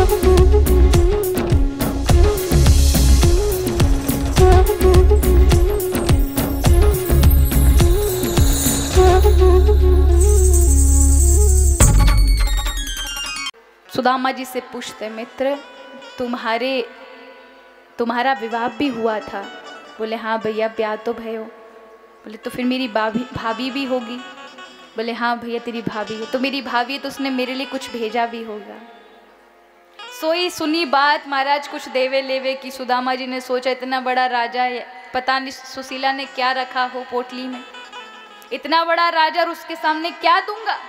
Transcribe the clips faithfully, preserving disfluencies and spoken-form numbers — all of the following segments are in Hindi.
सुदामा जी से पूछते, मित्र तुम्हारे तुम्हारा विवाह भी हुआ था? बोले हाँ भैया ब्याह तो भयो। बोले तो फिर मेरी भाभी भाभी भी होगी? बोले हाँ भैया तेरी भाभी है। तो मेरी भाभी है तो उसने मेरे लिए कुछ भेजा भी होगा। सोई सुनी बात महाराज कुछ देवे लेवे की। सुदामा जी ने सोचा इतना बड़ा राजा है, पता नहीं सुशीला ने क्या रखा हो पोटली में, इतना बड़ा राजा और उसके सामने क्या दूंगा।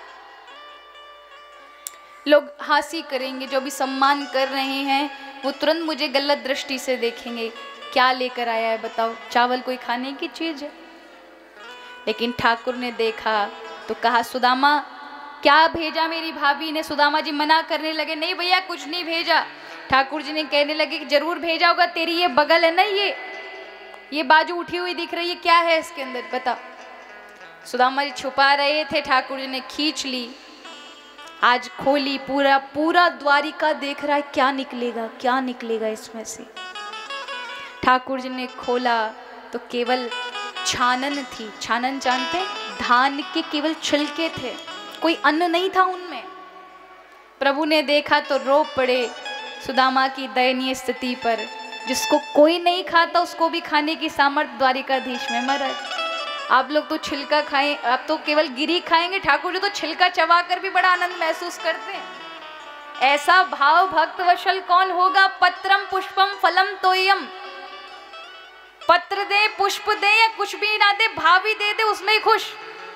लोग हंसी करेंगे, जो भी सम्मान कर रहे हैं वो तुरंत मुझे गलत दृष्टि से देखेंगे, क्या लेकर आया है बताओ, चावल कोई खाने की चीज है। लेकिन ठाकुर ने देखा तो कहा सुदामा क्या भेजा मेरी भाभी ने? सुदामा जी मना करने लगे, नहीं भैया कुछ नहीं भेजा। ठाकुर जी ने कहने लगे कि जरूर भेजा होगा, तेरी ये बगल है ना, ये ये बाजू उठी हुई दिख रही है, क्या है इसके अंदर बता। सुदामा जी छुपा रहे थे, ठाकुर जी ने खींच ली, आज खोली, पूरा पूरा द्वारिका देख रहा है क्या निकलेगा क्या निकलेगा इसमें से। ठाकुर जी ने खोला तो केवल छानन थी। छानन जानते? धान के केवल छिलके थे, कोई अन्न नहीं था उनमें। प्रभु ने देखा तो रो पड़े सुदामा की दयनीय स्थिति पर। जिसको कोई नहीं खाता उसको भी खाने की सामर्थ्य द्वारिकाधीश में। महाराज आप लोग तो छिलका खाएं, आप तो केवल गिरी खाएंगे, ठाकुर जी तो छिलका चबा कर भी बड़ा आनंद महसूस करते हैं। ऐसा भाव भक्त वशल कौन होगा। पत्रम पुष्पम फलम तोयम, पत्र दे पुष्प दे या कुछ भी ना दे, भावी दे दे उसमें ही खुश।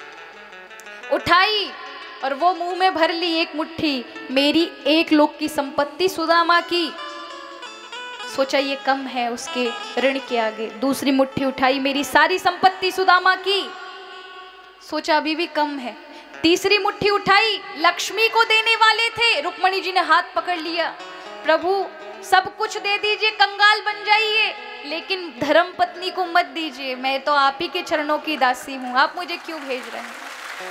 उठाई और वो मुंह में भर ली एक मुट्ठी, मेरी एक लोक की संपत्ति सुदामा की। सोचा ये कम है उसके ऋण के आगे। दूसरी मुट्ठी उठाई, मेरी सारी संपत्ति सुदामा की। सोचा अभी भी कम है। तीसरी मुट्ठी उठाई, लक्ष्मी को देने वाले थे। रुक्मणी जी ने हाथ पकड़ लिया, प्रभु सब कुछ दे दीजिए, कंगाल बन जाइए, लेकिन धर्म पत्नी को मत दीजिए, मैं तो आप ही के चरणों की दासी हूं, आप मुझे क्यों भेज रहे हैं,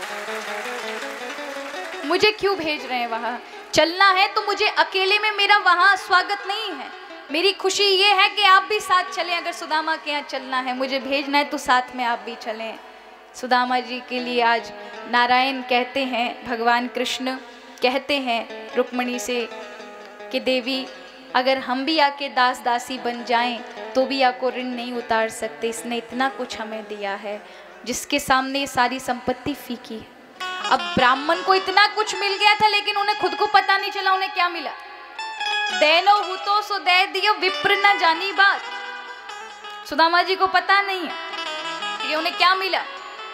मुझे क्यों भेज रहे हैं वहां? चलना है तो मुझे अकेले में मेरा वहां स्वागत नहीं है। मेरी खुशी ये है कि आप भी साथ चलें। अगर सुदामा के यहाँ चलना है, मुझे भेजना है तो साथ में आप भी चलें। सुदामा जी के लिए आज नारायण कहते हैं, भगवान कृष्ण कहते हैं रुक्मणी से कि देवी अगर हम भी आके दास दासी बन जाएं तो भी आपको ऋण नहीं उतार सकते। इसने इतना कुछ हमें दिया है जिसके सामने ये सारी संपत्ति फीकी है। अब ब्राह्मण को इतना कुछ मिल गया था लेकिन उन्हें खुद को पता नहीं चला उन्हें क्या मिला। देनो हुतो सो दे दियो, विप्र न जानी बात। सुदामा जी को पता नहीं है कि उन्हें क्या मिला।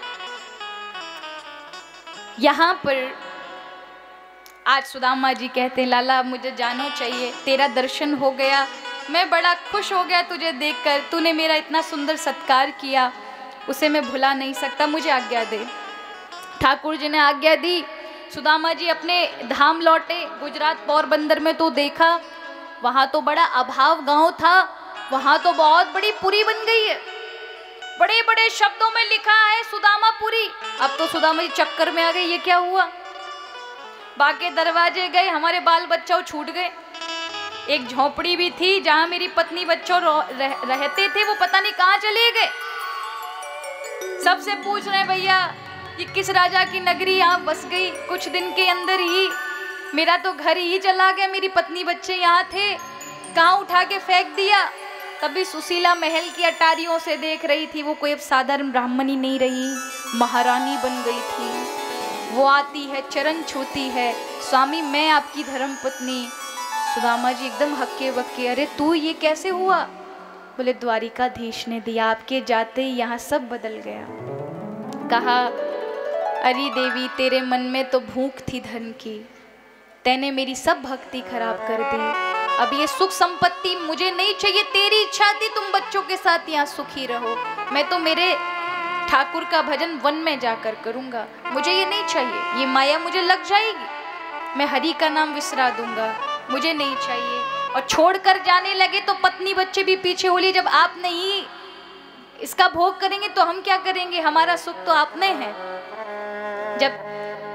यहां पर आज सुदामा जी कहते हैं, लाला मुझे जानो चाहिए, तेरा दर्शन हो गया, मैं बड़ा खुश हो गया तुझे देखकर, तूने मेरा इतना सुंदर सत्कार किया, उसे मैं भुला नहीं सकता, मुझे आज्ञा दे। ठाकुर जी ने आज्ञा दी। सुदामा जी अपने धाम लौटे। गुजरात पोरबंदर में तो देखा, वहां तो बड़ा अभाव गांव था, वहां तो बहुत बड़ी पुरी बन गई है, बड़े बड़े शब्दों में लिखा है सुदामापुरी। अब तो सुदामा जी चक्कर में आ गए, ये क्या हुआ। बाके दरवाजे गए, हमारे बाल बच्चों छूट गए। एक झोपड़ी भी थी जहां मेरी पत्नी बच्चों रह, रहते थे, वो पता नहीं कहां चले गए। सबसे पूछ रहे भैया कि किस राजा की नगरी यहाँ बस गई, कुछ दिन के अंदर ही मेरा तो घर ही चला गया, मेरी पत्नी बच्चे यहाँ थे, कहाँ उठा के फेंक दिया। तभी सुशीला महल की अटारियों से देख रही थी, वो कोई अब साधारण ब्राह्मणी नहीं रही, महारानी बन गई थी। वो आती है, चरण छूती है, स्वामी मैं आपकी धर्म पत्नी। सुदामा जी एकदम हक्के बक्के, अरे तू ये कैसे हुआ। बोले द्वारिकाधीश ने दिया, आपके जाते ही यहाँ सब बदल गया। कहा अरे देवी तेरे मन में तो भूख थी धन की, तैने मेरी सब भक्ति खराब कर दी। अब ये सुख संपत्ति मुझे नहीं चाहिए, तेरी इच्छा थी तुम बच्चों के साथ यहाँ सुखी रहो, मैं तो मेरे ठाकुर का भजन वन में जाकर करूँगा, मुझे ये नहीं चाहिए। ये माया मुझे लग जाएगी, मैं हरि का नाम विसरा दूंगा, मुझे नहीं चाहिए। और छोड़कर जाने लगे तो पत्नी बच्चे भी पीछे बोली, जब आप नहीं इसका भोग करेंगे तो हम क्या करेंगे, हमारा सुख तो आप में है। जब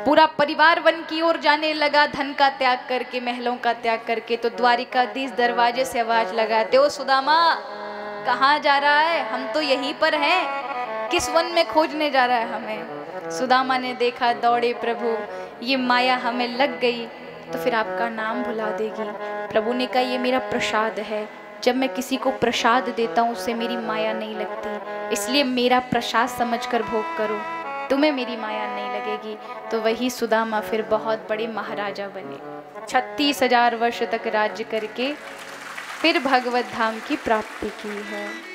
पूरा परिवार वन की ओर जाने लगा, धन का त्याग करके, महलों का त्याग करके। तो द्वारिकाधीश दरवाजे से आवाज लगाते, ओ सुदामा कहाँ जा रहा है? हम तो यहीं पर हैं, किस वन में खोजने जा रहा है हमें? सुदामा ने देखा, दौड़े प्रभु, ये माया हमें लग गई तो फिर आपका नाम भुला देगी। प्रभु ने कहा, ये मेरा प्रसाद है, जब मैं किसी को प्रसाद देता हूँ उससे मेरी माया नहीं लगती, इसलिए मेरा प्रसाद समझकर भोग करो, तुम्हें मेरी माया नहीं लगेगी। तो वही सुदामा फिर बहुत बड़े महाराजा बने, छत्तीस हजार वर्ष तक राज्य करके फिर भगवत धाम की प्राप्ति की है।